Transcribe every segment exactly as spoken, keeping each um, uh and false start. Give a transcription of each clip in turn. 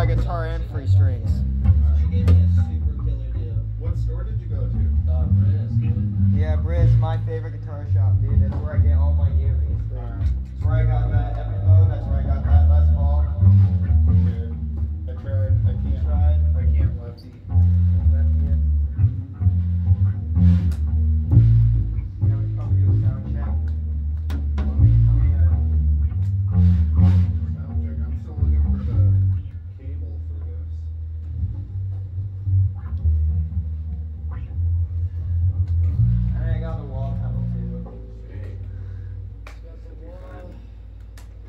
buy a guitar and free strings. She gave me a super killer deal. What store did you go to? Uh, Briz, dude. Yeah, Briz, my favorite guitar shop, dude. That's where I get all my gear, basically. That's where I got that Epiphone. That's where I got that Les Paul. Good. I tried. I can't. Tried. I can't lefty. Yeah, we should probably do a sound check. Let me, let me, uh, Sound check. I'm still looking for the cable for this. and I got the wall panel too. Sweet. Got the wall.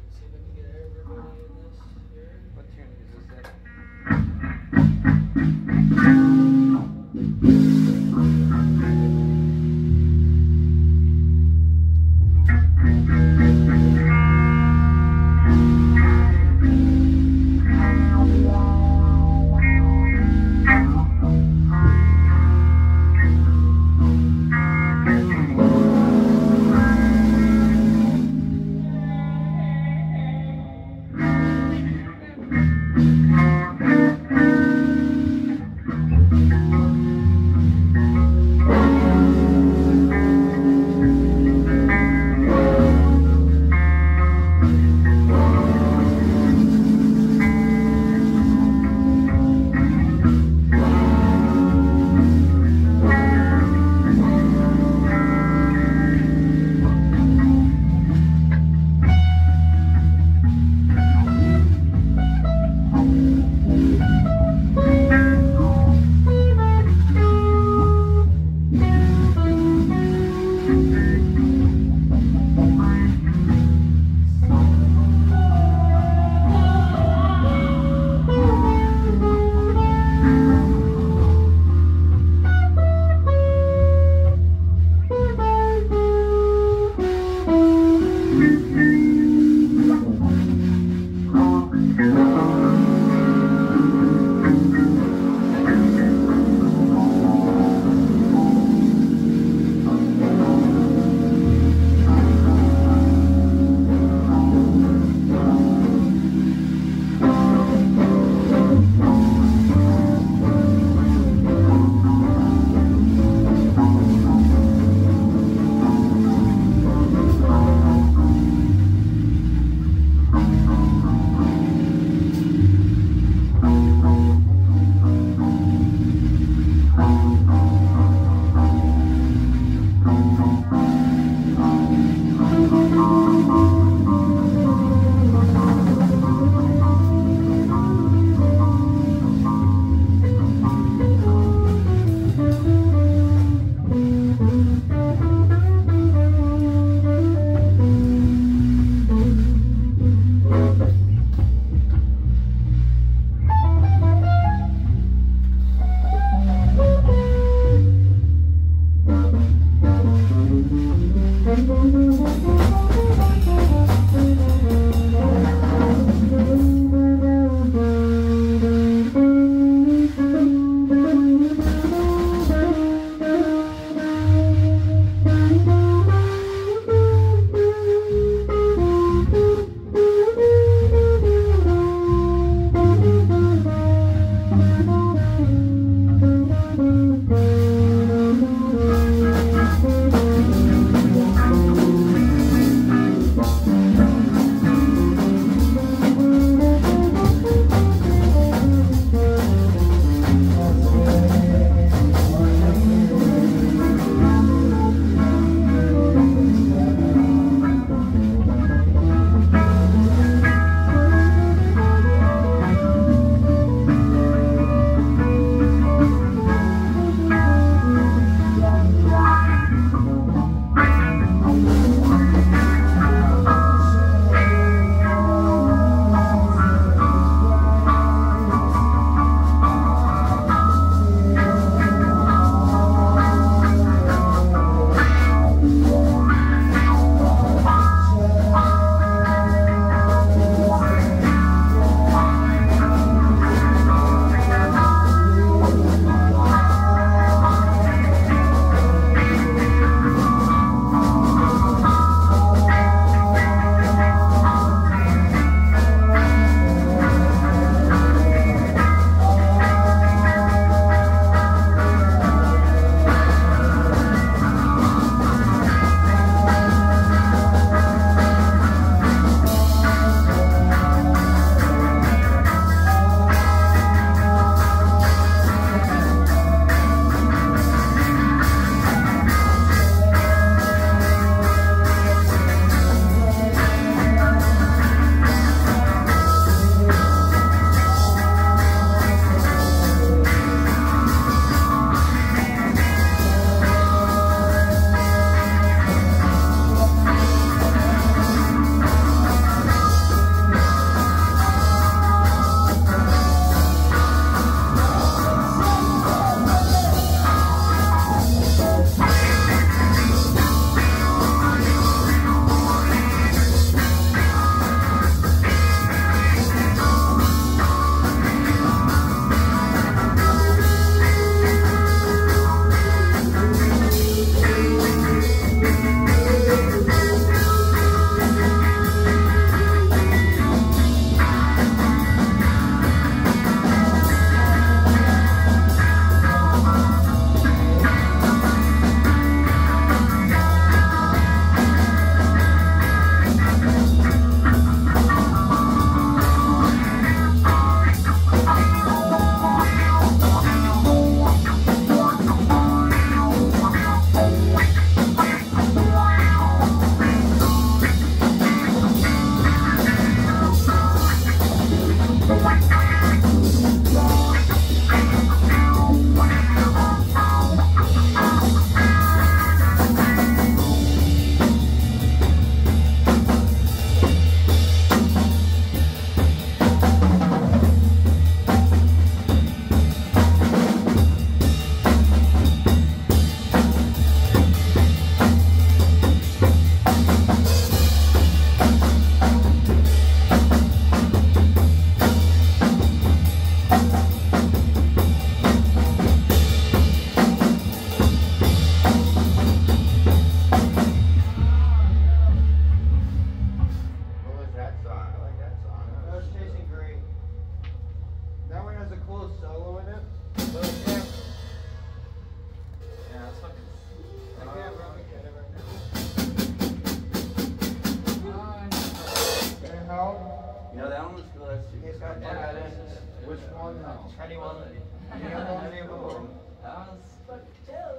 school. That's you just gotta plug that in. Which one now? Anyone? Anyone? Any of them? That was fucking chill.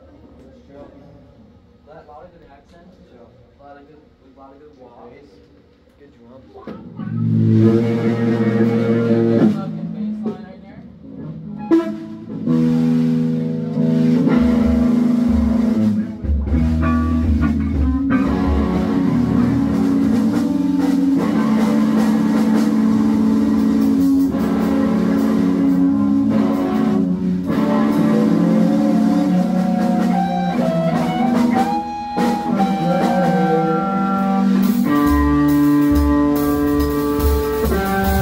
A lot of good accents. Chill. A lot of good, a lot of good walks. Good drums. Fucking bass line right there. Thank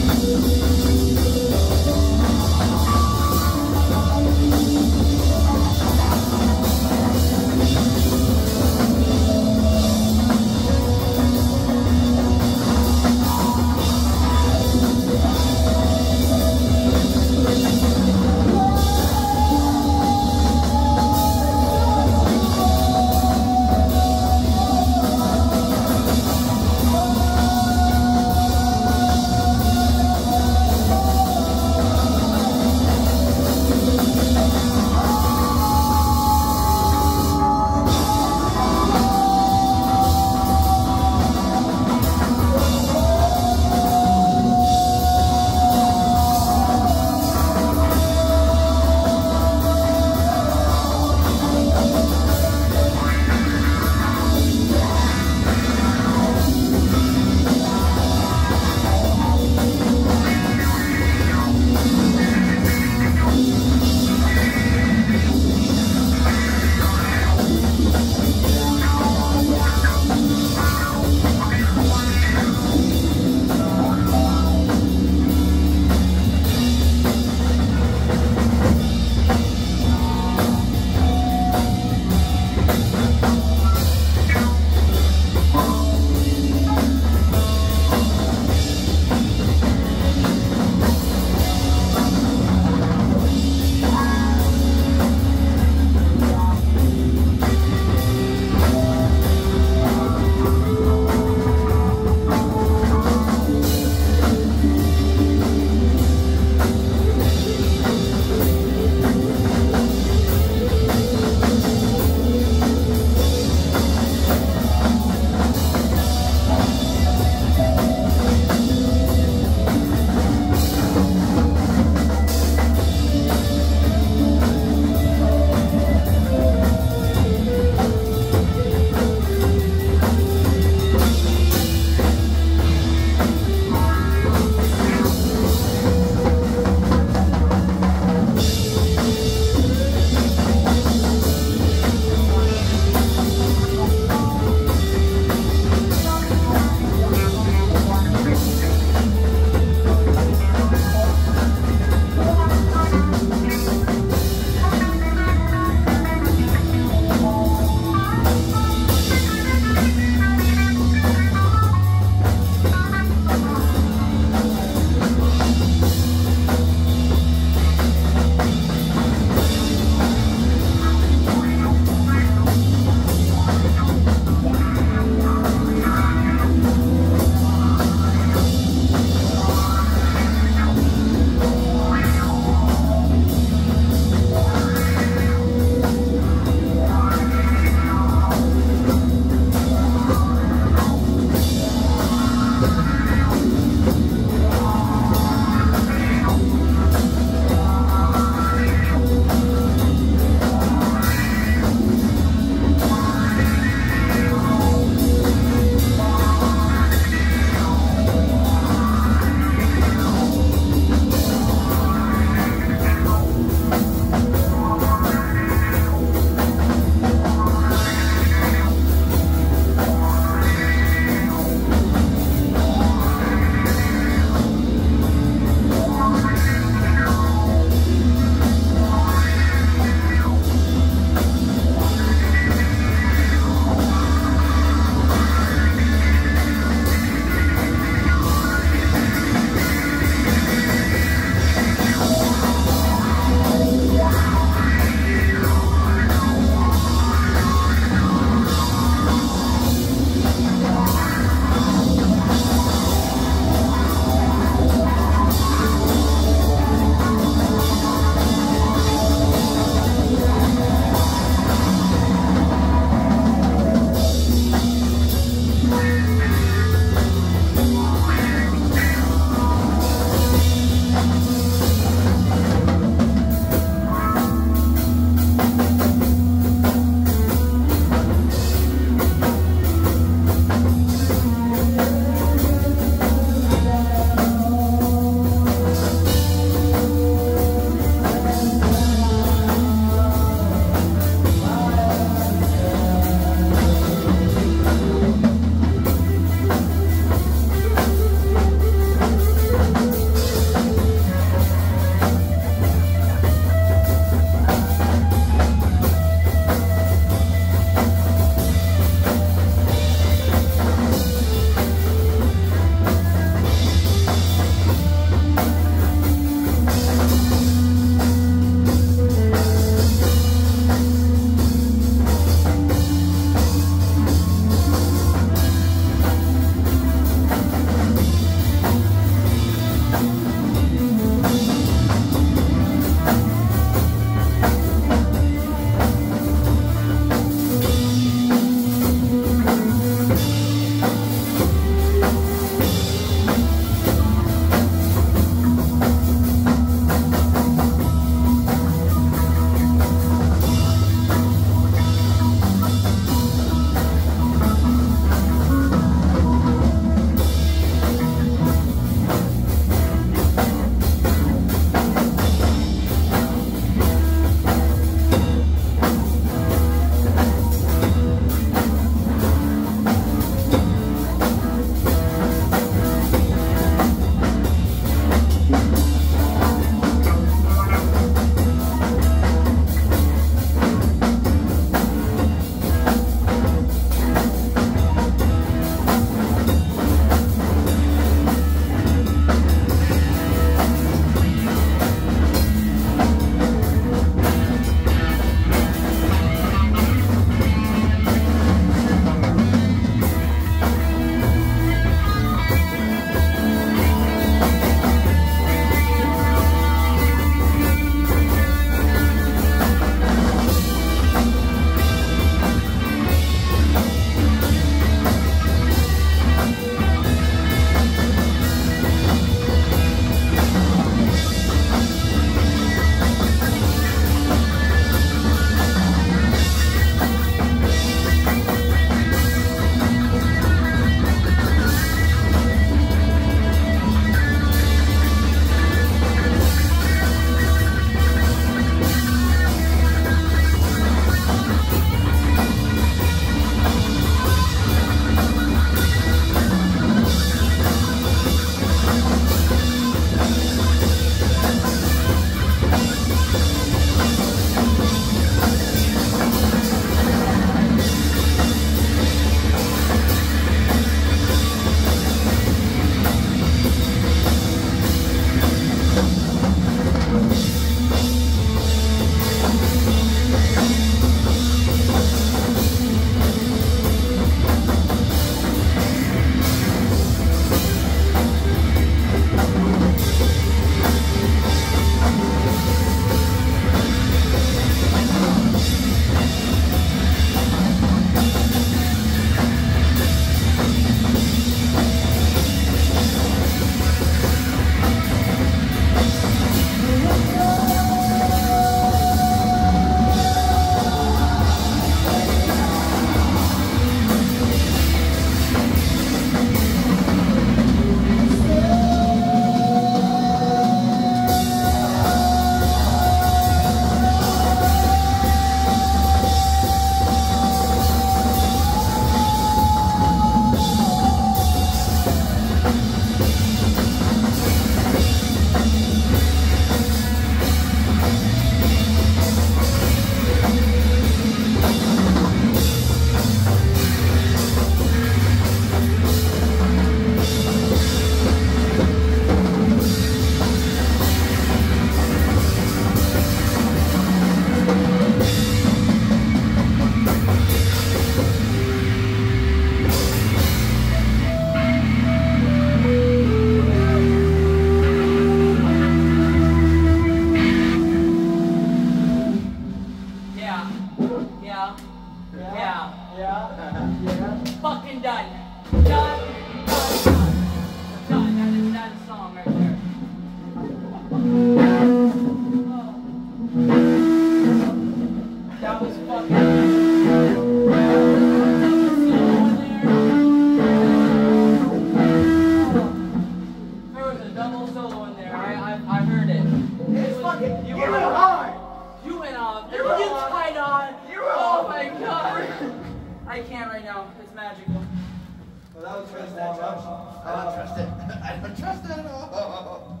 don't trust it. I don't trust it at all.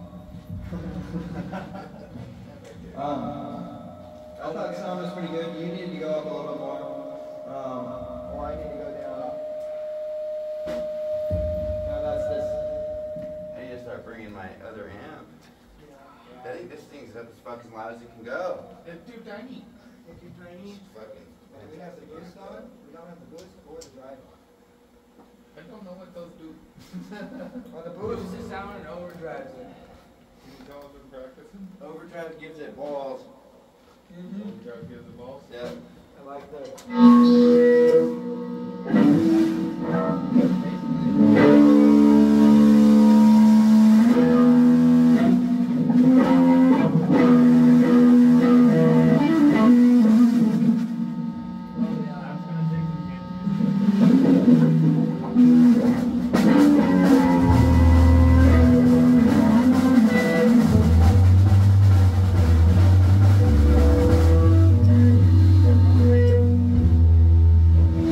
Um, I thought the sound was pretty good. You need to go up a little bit more. Um, or I need to go down. No, that's this. I need to start bringing my other amp. I think this thing's up as fucking loud as it can go. It's too tiny. It's too tiny. It's fucking. And we have the boost on. We don't have the boost or the drive. I don't know what those do. On the Boost boost. the sound and overdrives it. Can you tell if they're practicing? Overdrive gives it balls. Mm-hmm. Try to get the balls. Yeah. I like that. Thank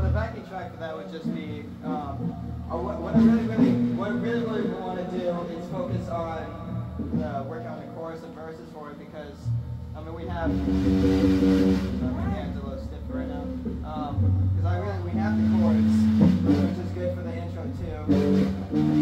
the backing track for that would just be, um, uh, what, what I really, really, what I really, really want to do is focus on uh, work on the chorus and verses for it because, I mean, we have, uh, my hands are a little stiff right now, because I really, we have the chords, which is good for the intro too.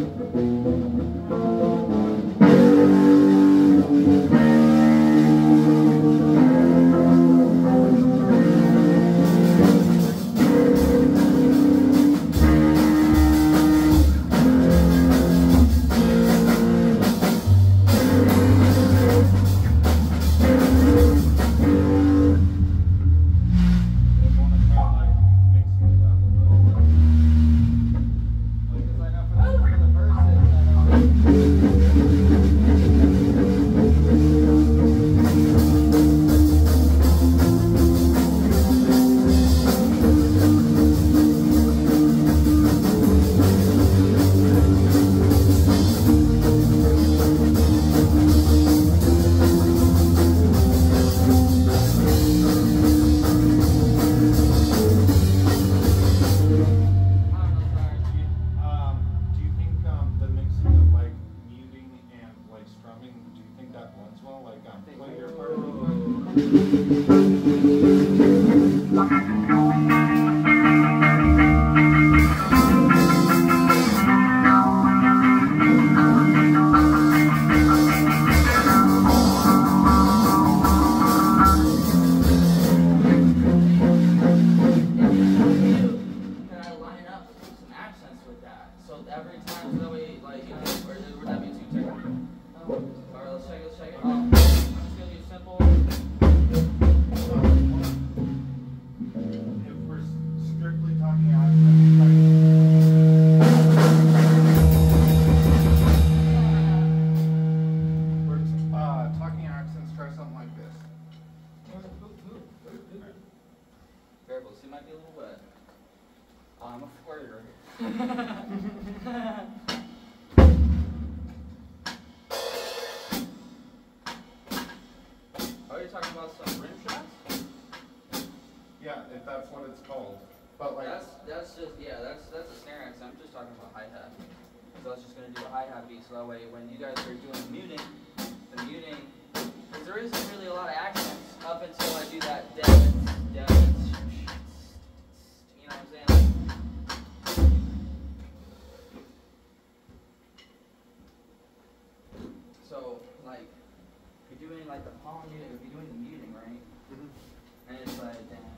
So that way, when you guys are doing the muting, the muting, because there isn't really a lot of accents up until I do that dead, dead, you know what I'm saying? So, like, if you're doing like the palm muting, if you're doing the muting, right? Mm-hmm. And it's like,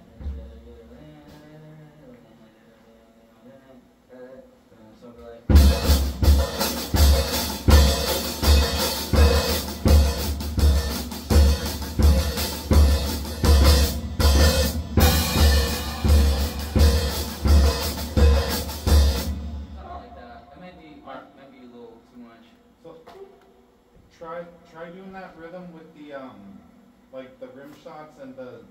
so it'll be like. Try try doing that rhythm with the um like the rim shots and the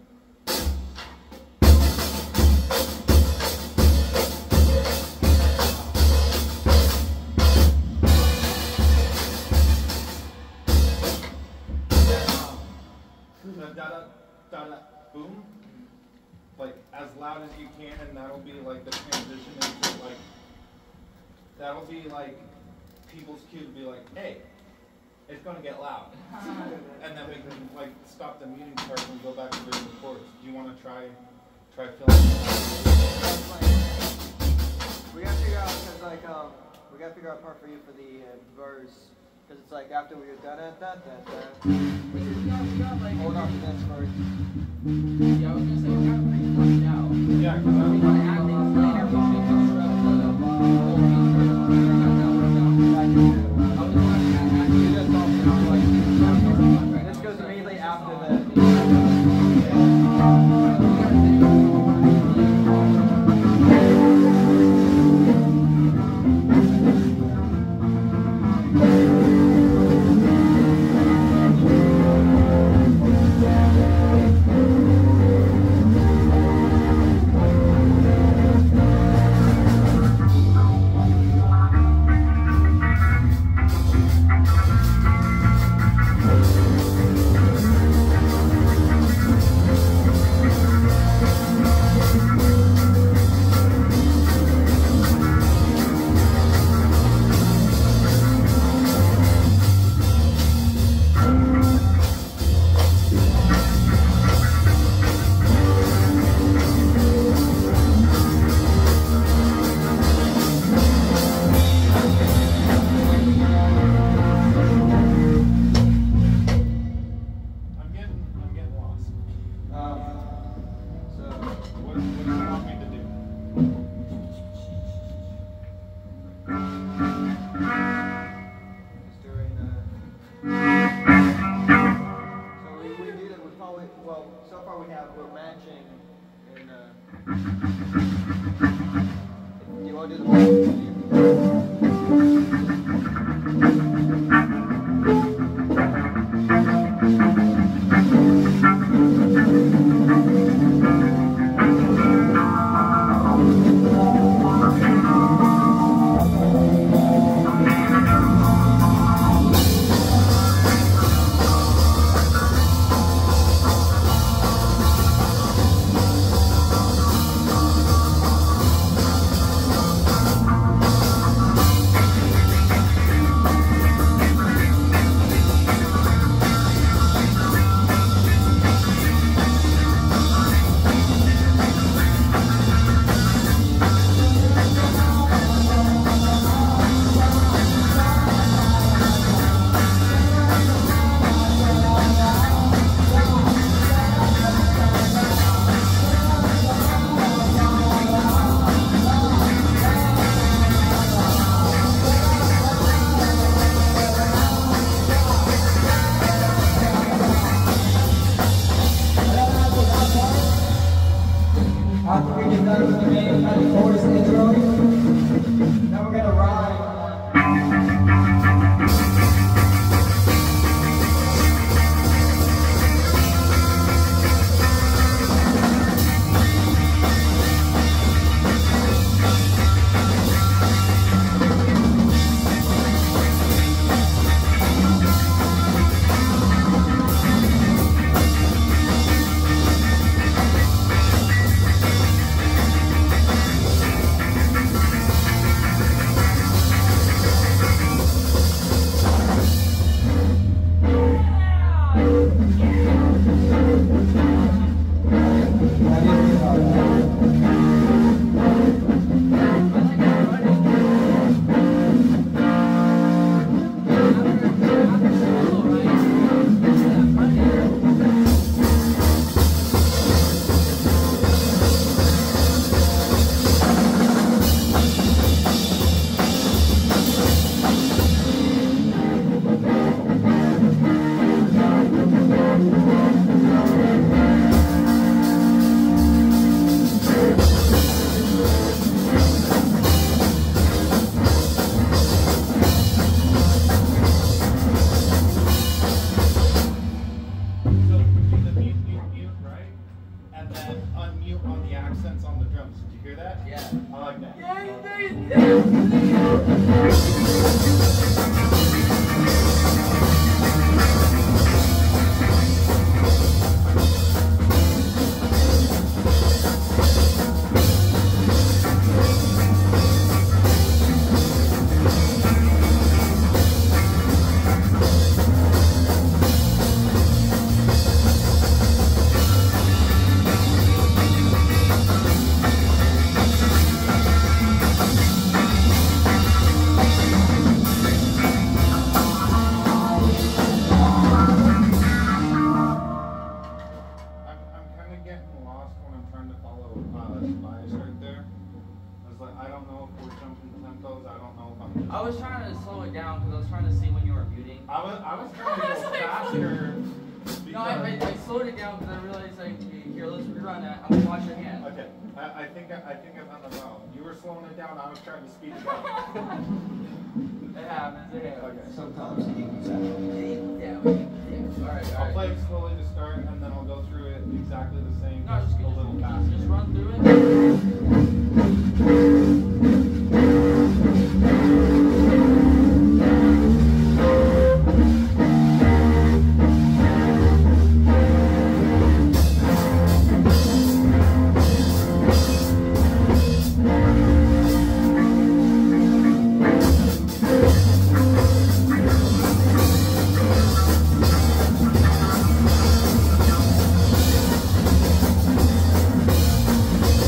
the da da da da boom, like as loud as you can, and that'll be like the transition into like that'll be like people's cue to be like, hey, it's going to get loud. And then we can like stop the muting part and go back to the chords. Do you want to try try filling? We got to figure out because like um we got to figure out a part for you for the uh, verse because it's like after we were da da da da da. Hold on to this verse. Yeah, I was gonna say we got pretty flushed out. Yeah, because I we want to add things later. We should construct the whole piece first. We're not that worked out. I was going to add You just don't know like this goes immediately after the. we're matching. And uh, do you want to do the After we get done with the main kind of chorus intro, now we're gonna rhyme. I was trying to slow it down because I was trying to see when you were muting. I was, I was trying to go faster. No, I, I, I slowed it down because I realized, like, here, let's rerun that. I'm gonna watch your hand. Okay, I, I think I, I think I found the well. You were slowing it down. I was trying to speed it up. It happens. It happens. Okay. Sometimes it equals out. Yeah. All right. All right. I'll play it slowly to start, and then I'll go through it exactly the same, No, just just, a little just, faster. just run through it. We'll be right back.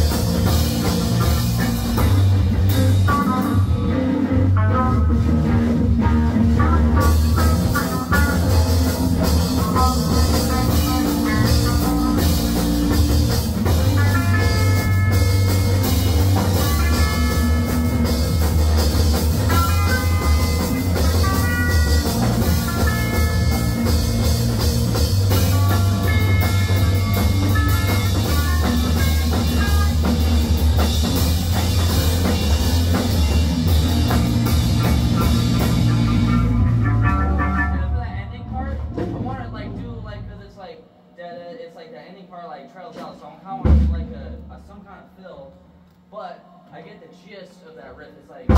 want like a, a some kind of fill, but I get the gist of that riff. It's like.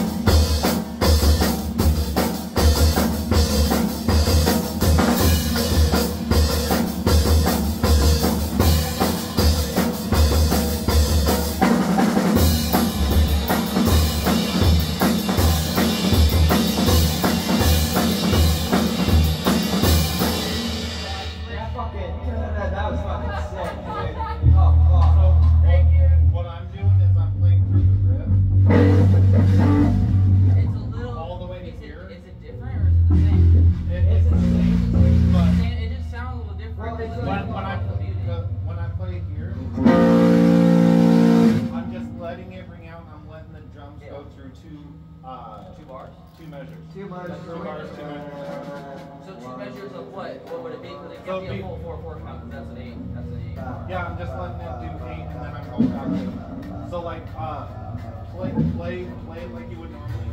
Yeah, I'm just letting it do eight and then I'm going back to it. So like, uh, play, play, play like you would normally.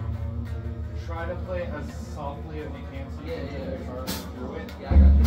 Try to play as softly as you can so you yeah, can yeah, get the guitar through it. Yeah, I got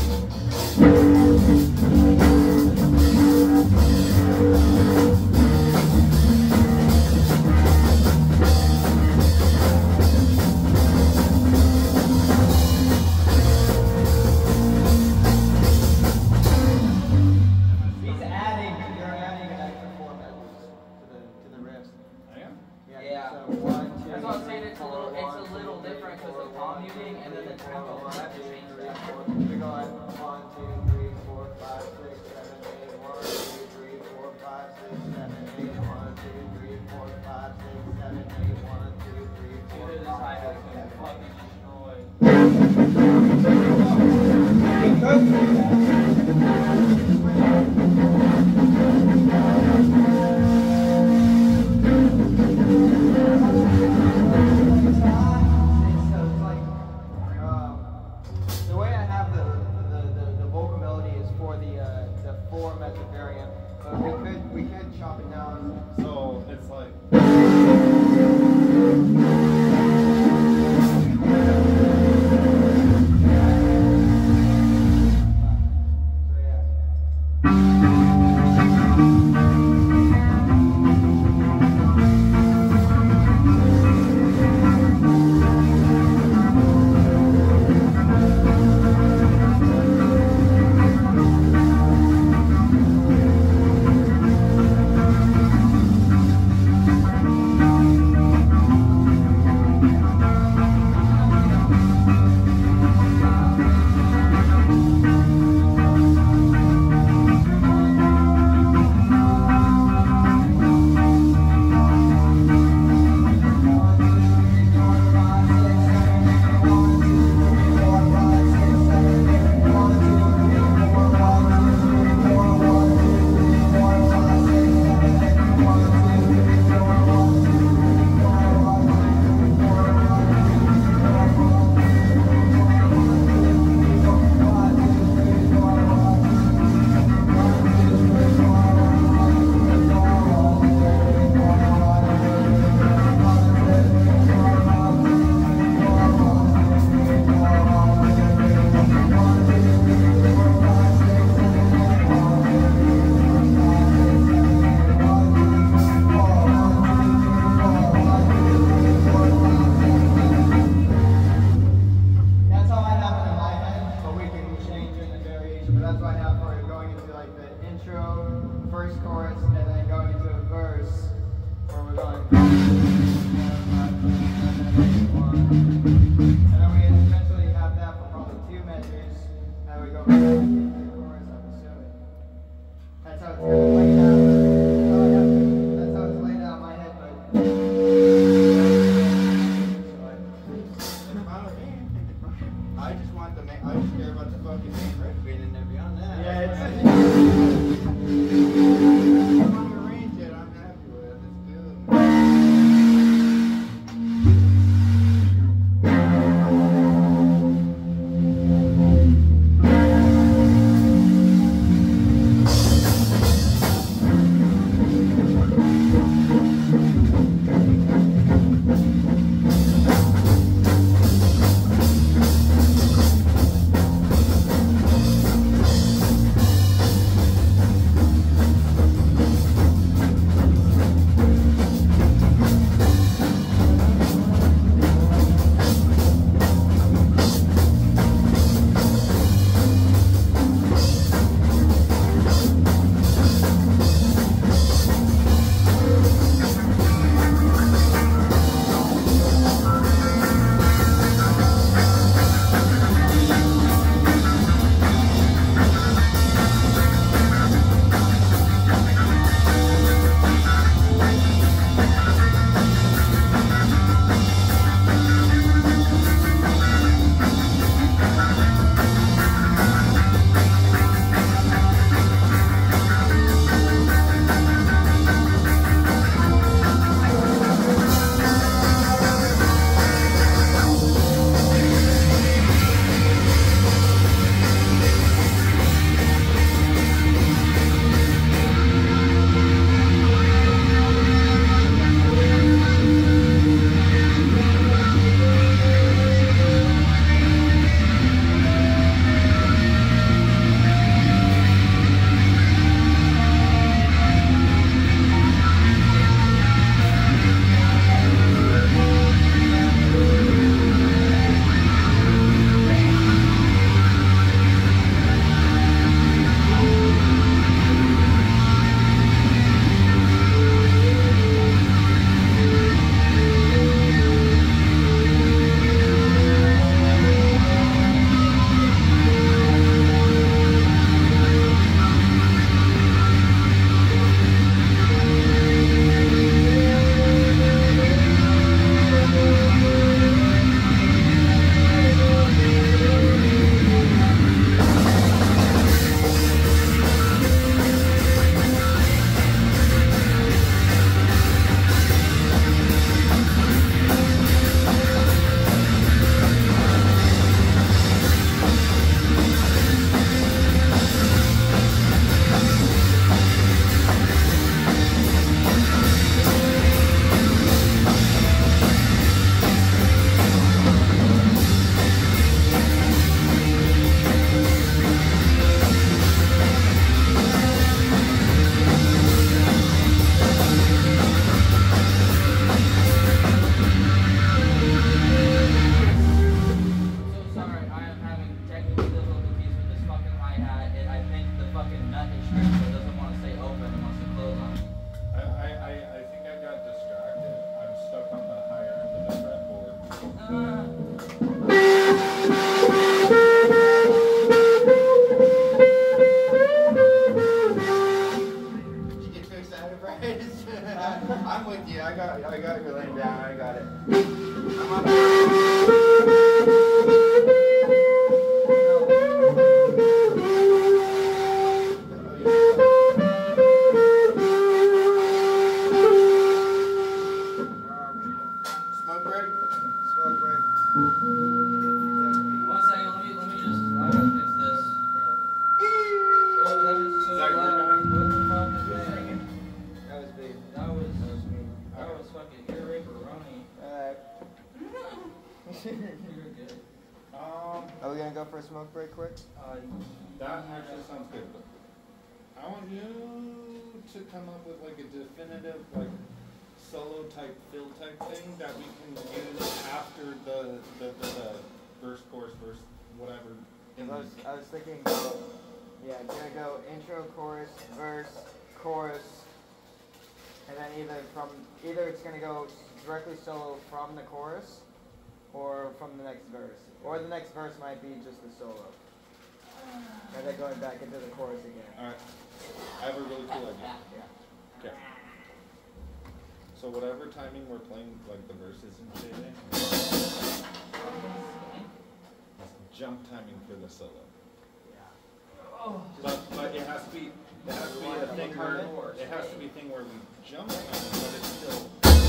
I surprise. I'm with you. I got, I got your laying down. I got it. I'm up. Smoke break. Smoke break. One second, let me let me just I gotta fix this. Oh, that is so Is that your loud. guy? What the fuck is that? That was big. That was That was me. that was fucking ear raperoni. Alright. You're good. Um, Are we gonna go for a smoke break quick? Uh, that actually sounds good. But I want you to come up with like a definitive, like, solo type fill type thing that we can use after the the, the, the verse, chorus, verse, whatever. In I the, was, I was thinking, yeah, gonna go intro, chorus, verse, chorus, and then either from either it's gonna go directly solo from the chorus, or from the next verse, or the next verse might be just the solo, and then going back into the chorus again. all right. I have a really cool idea. Yeah. Okay. So whatever timing we're playing, like the verses and shit in, jump timing for the solo. oh. But but it has to be it has to be a thing where it has to be a thing where we jump time, but it's still.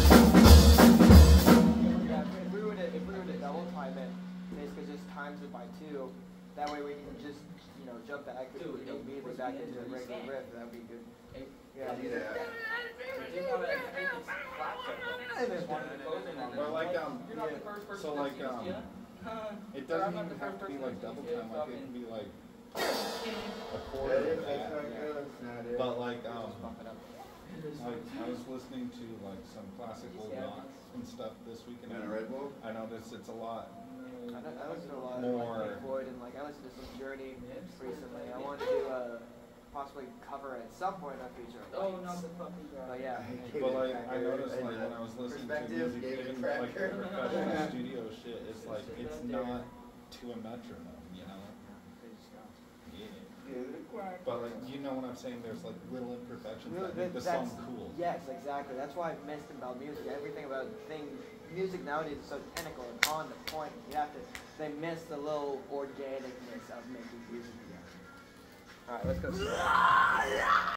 Yeah, if we were to if we were to double time it, basically just times it by two. That way we can just you know jump back, you Dude, know, it- immediately what's back we into the gonna do? regular Reset. riff. That would be good. Hey, Yeah. Do that. you gotta make it flat though. Just one of the closing on Or like, um, you're not yeah. the first person So that like, sees um, ya. Huh. It Or doesn't I'm not even the have first to be person like that double sees ya, time. Like it can fucking- be like a That quarter is, of that's that. not good. That's not it. But like um, Just bump it up. like I was listening to like some classical rock and stuff this week, and You want a Red Bull? I noticed it's a lot. I, don't- I listen to a lot of More. like Pink Floyd and like I listened to some Journey recently. I wanted to uh, possibly cover at some point on Future. Oh, not the fucking guy. But yeah. But like I noticed like when I was listening to Perspective, music, David even like the Cracker. professional studio shit, it's like it's not to a metronome, you know? They just go. Yeah. But like you know what I'm saying? There's like little imperfections Really, that make the that's- song cool. Yes, exactly. That's why I've missed about music. Everything about thing, music nowadays is so technical and on the point. You have to. They miss the little organicness of making music. All right, let's go.